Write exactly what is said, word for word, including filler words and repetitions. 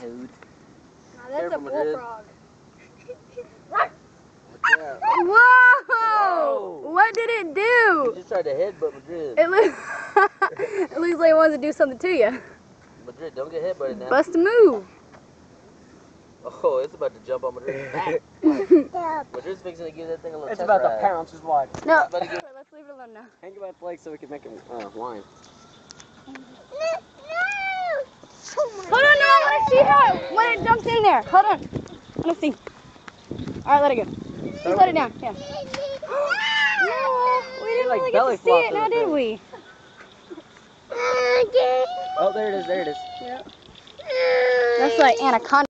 toad. Nah, that's a bullfrog. Yeah. Whoa! Whoa! What did it do? You just tried to headbutt Madrid. It looks, it looks like it wants to do something to you. Madrid, don't get headbutted now. Bust a move. Oh, it's about to jump on Madrid's back. Madrid's fixing to give that thing a little It's test about ride. to pounce, just watch. No, It's about to give... let's leave it alone now. Hang about the leg so we can make him uh, whine. Hold on, no, I want to see how it, when it jumps in there. Hold on. I want to see. All right, let it go. Just let it down. Yeah. No, we didn't like really belly get to see it, flopping now a did bit. we? Oh, there it is, there it is. Yep. That's like anaconda.